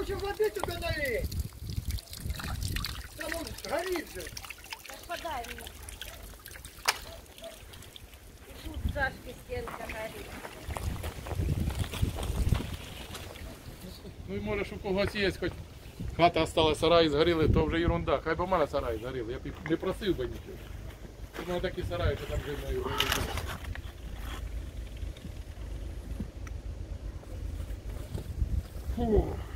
хоче води туди налить. Там он горить же. Так подай мне. И тут Сашки стенка горит. Ну і може ж у когось є, хоч хата осталась, сараї згоріли, то вже ерунда. Хай би в мене сараї згоріли, я б не просив би нічого. У мене такі сараї, що там жив мою. Фу.